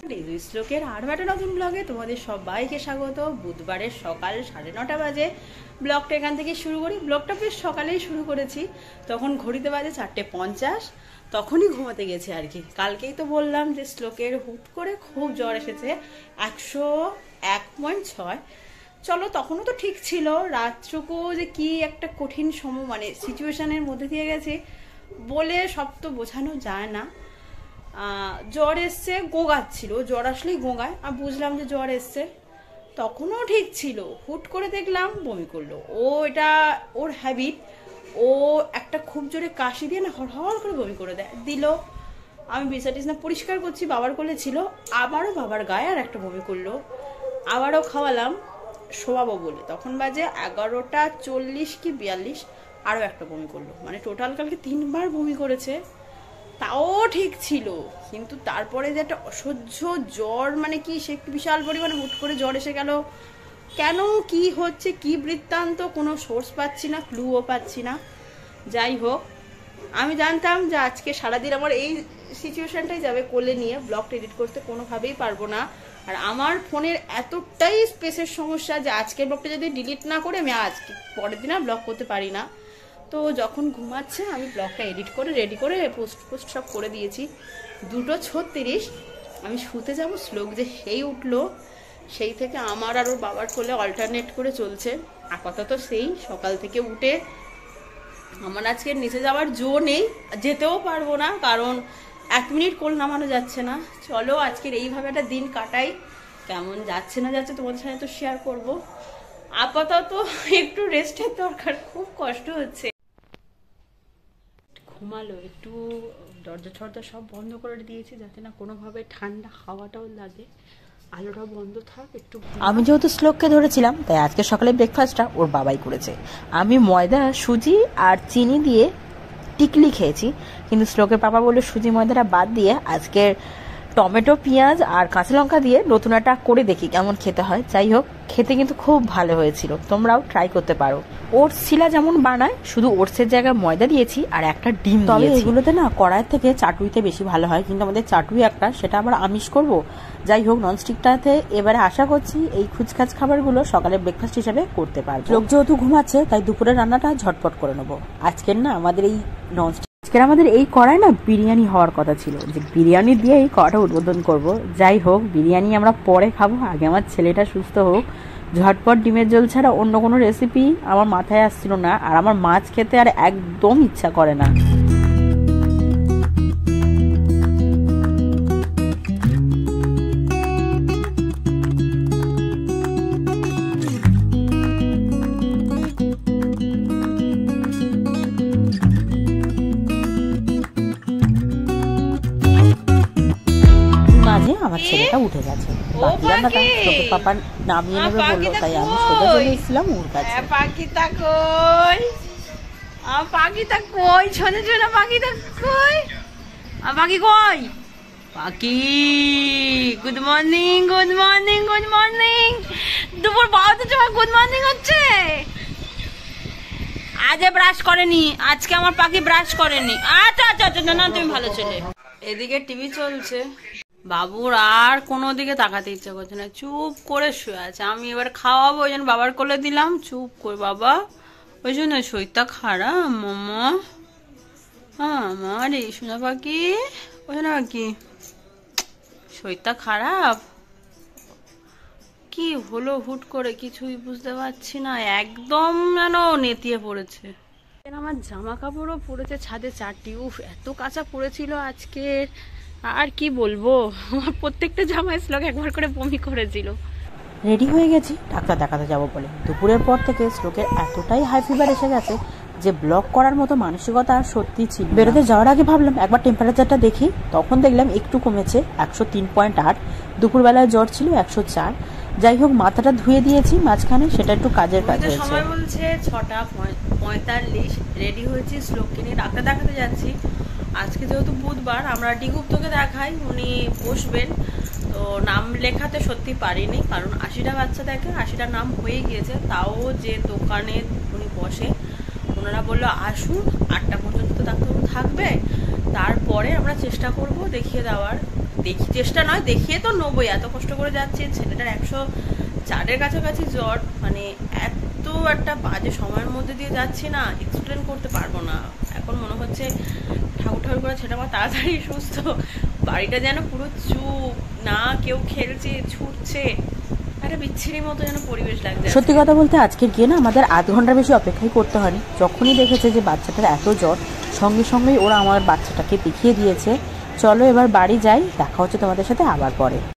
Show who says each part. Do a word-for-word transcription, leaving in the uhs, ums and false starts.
Speaker 1: শ্লোকের আরও একটা নতুন ব্লগে তোমাদের সবাইকে স্বাগত। বুধবারের সকাল সাড়ে নটা বাজে। ব্লগটা এখান থেকে শুরু করি। ব্লগটা বেশ সকালেই শুরু করেছি, তখন ঘড়িতে বাজে চারটে পঞ্চাশ। তখনই ঘুমাতে গেছে আর কি। কালকেই তো বললাম যে শ্লোকের হুট করে খুব জ্বর এসেছে, একশো এক পয়েন্ট ছয়। চলো তখনও তো ঠিক ছিল, রাতটুকু যে কি একটা কঠিন সময় মানে সিচুয়েশানের মধ্যে দিয়ে গেছে বলে সব তো বোঝানো যায় না। জ্বর এসছে, গোগাচ্ছিল, জ্বর আসলেই গোগায়, আর বুঝলাম যে জ্বর এসছে। তখনও ঠিক ছিল, হুট করে দেখলাম বমি করলো। ও এটা ওর হ্যাবিট, ও একটা খুব জোরে কাশি দিয়ে না হড়হড় করে বমি করে দেয় দিল। আমি বিছানা টিছনা পরিষ্কার করছি, বাবার কোলে ছিল, আবারও বাবার গায়ে আর একটা বমি করলো। আবারও খাওয়ালাম শোয়াবো বলে, তখন বাজে এগারোটা চল্লিশ কি বিয়াল্লিশ, আরও একটা বমি করলো। মানে টোটাল কালকে তিনবার বমি করেছে। তাও ঠিক ছিল, কিন্তু তারপরে যে একটা অসহ্য জ্বর, মানে কি সে বিশাল পরিমাণে হুট করে জ্বর এসে গেল। কেন, কি হচ্ছে, কি বৃত্তান্ত, কোনো সোর্স পাচ্ছি না, ক্লুও পাচ্ছি না। যাই হোক, আমি জানতাম যে আজকে সারাদিন আমার এই সিচুয়েশনটাই যাবে, কোলে নিয়ে ব্লগটা এডিট করতে কোনোভাবেই পারবো না। আর আমার ফোনের এতটাই স্পেসের সমস্যা যে আজকের ব্লগটা যদি ডিলিট না করে আমি আজকে পরের দিন আর ব্লগ করতে পারি না। তো যখন ঘুমাচ্ছে আমি ব্লগটা এডিট করে রেডি করে পোস্ট পোস্ট সব করে দিয়েছি। দুটো ছত্রিশ আমি শুতে যাব, শ্লোক যে সেই উঠলো, সেই থেকে আমার আর ওর বাবার কোলে অল্টারনেট করে চলছে। আপাতত সেই সকাল থেকে উঠে আমার আজকে নিচে যাওয়ার জো নেই, যেতেও পারবো না, কারণ এক মিনিট কোল নামানো যাচ্ছে না। চলো আজকের এইভাবে একটা দিন কাটাই, কেমন যাচ্ছে না যাচ্ছে তোমাদের সাথে তো শেয়ার করব। আপাতত একটু রেস্টের দরকার, খুব কষ্ট হচ্ছে। ঘুমালো একটু, দরজা টরজা সব বন্ধ করে দিয়েছি যাতে না কোনোভাবে ঠান্ডা হাওয়াটাও লাগে, আলোটাও বন্ধ থাক একটু।
Speaker 2: আমি যেহেতু শ্লোককে ধরেছিলাম তাই আজকে সকালে ব্রেকফাস্টটা ওর বাবাই করেছে। আমি ময়দা, সুজি আর চিনি দিয়ে টিকলি খেয়েছি, কিন্তু শ্লোকের বাবা বললো সুজি ময়দাটা বাদ দিয়ে আজকের টমেটো, পেঁয়াজ আর কাঁচা লঙ্কা দিয়ে নতুন একটা করে দেখি কেমন খেতে হয়। যাই হোক, খেতে কিন্তু খুব ভালো হয়েছিল, তোমরাও ট্রাই করতে পারো। ওটস শিলা যেমন বানায়, শুধু ওটসের জায়গায় ময়দা দিয়েছি আর একটা ডিম দিয়েছি। তবে এগুলোতে না কড়াইয়ের থেকে চাটুইতে বেশি ভালো হয়, কিন্তু আমাদের চাটুই একটা, সেটা আবার আমিষ করব। যাই হোক, ননস্টিকটাতে এবারে আশা করছি এই খুচখাচ খাবারগুলো সকালে ব্রেকফাস্ট হিসেবে করতে পারবো। লোক যেহেতু ঘুমাচ্ছে তাই দুপুরের রান্নাটা ঝটপট করে নেবো। আজকের না আমাদের এই ননস্টিক আজকের আমাদের এই কড়াই না বিরিয়ানি হওয়ার কথা ছিল, যে বিরিয়ানি দিয়ে এই কড়াটা উদ্বোধন করব। যাই হোক, বিরিয়ানি আমরা পরে খাবো, আগে আমার ছেলেটা সুস্থ হোক। ঝটপট ডিমের ঝোল ছাড়া অন্য কোনো রেসিপি আমার মাথায় আসছিল না, আর আমার মাছ খেতে আর একদম ইচ্ছা করে না। আমার ছেলেটা উঠে গেছে, বাকি রান্নাটা তোকে পাপা নামিয়ে নেবে বললো, তাই আমি সোজা চলে এসেছিলাম ওর কাছে।
Speaker 1: পাখিটা কই, আ পাখিটা কই, ছোনা ছোনা পাখিটা কই, আ পাখি কই, পাখি good morning, good morning, good morning. দুপুর বারোটার সময় গুড মর্নিং হচ্ছে। আজ ব্রাশ করেনি, আজকে আমার পাখি ব্রাশ করেনি। আচ্ছা আচ্ছা আচ্ছা, না তুমি ভালো ছেলে। এদিকে টিভি চলছে, বাবুর আর কোনো দিকে তাকাতে ইচ্ছা করছে না, চুপ করে শুয়ে আছে। আমি এবার খাওয়াবো, ওই জন্য বাবার কোলে দিলাম, চুপ করে বাবা, ওই জন্য শরীরটা খারাপ মামা। হ্যাঁ আমার এই সোনা পাখি, ওই জন্য পাখি শরীরটা খারাপ। কি হলো হুট করে কিছুই বুঝতে পারছি না, একদম যেন নেতিয়ে পড়েছে। আমার জামা কাপড়ও পড়েছে ছাদে চারটি, উফ এত কাঁচা পড়েছিল আজকে, আর কি বলবো, আমার প্রত্যেকটা জামা শ্লোক একবার করে বমি করেছিল।
Speaker 2: রেডি হয়ে গেছি ডাক্তার দেখাতে যাবো বলে। দুপুরের পর থেকে শ্লোকের এতটাই হাই ফিভার এসে গেছে যে ব্লক করার মতো মানসিকতা সত্যি ছিল। বেরোতে যাওয়ার আগে ভাবলাম একবার টেম্পারেচারটা দেখি, তখন দেখলাম একটু কমেছে, একশো তিন পয়েন্ট আট। দুপুরবেলায় জ্বর ছিল একশো চার। যাই হোক, মাথাটা ধুয়ে দিয়েছি মাঝখানে, সেটা একটু কাজের কাজ হয়েছে।
Speaker 1: সময় বলছে ছটা পঁয়তাল্লিশ, রেডি হয়েছি, শ্লোককে নিয়ে ডাক্তার দেখাতে যাচ্ছি। আজকে যেহেতু বুধবার, আমরা ডিগুপ্তকে দেখাই, উনি বসবেন। তো নাম লেখাতে সত্যি পারিনি, কারণ আশিটা বাচ্চা দেখে, আশিটা নাম হয়ে গিয়েছে। তাও যে দোকানে উনি বসে, ওনারা বললো আসুন, আটটা পর্যন্ত তো ডাক্তারবাবু থাকবে, তারপরে আমরা চেষ্টা করব দেখিয়ে দেওয়ার। দেখি চেষ্টা নয়, দেখিয়ে তো নেবোই, এত কষ্ট করে যাচ্ছি। ছেলেটার একশো চারের কাছাকাছি জ্বর, মানে এত একটা বাজে সময়ের মধ্যে দিয়ে যাচ্ছি না, এক্সপ্লেন করতে পারবো না। এখন মনে হচ্ছে ঠাকুর ঠাকুর করে ছেলেটা আমার তাড়াতাড়ি সুস্থ। বাড়িটা যেন পুরো চুপ, না কেউ খেলছে ছুটছে, একটা বিচ্ছিরি মতো যেন পরিবেশ লাগছে।
Speaker 2: সত্যি কথা বলতে আজকে গিয়ে না আমাদের আধ ঘন্টার বেশি অপেক্ষাই করতে হয়নি। যখনই দেখেছে যে বাচ্চাটার এত জ্বর, সঙ্গে সঙ্গেই ওরা আমার বাচ্চাটাকে দেখিয়ে দিয়েছে। চলো এবার বাড়ি যাই, দেখা হচ্ছে তোমাদের সাথে আবার পরে।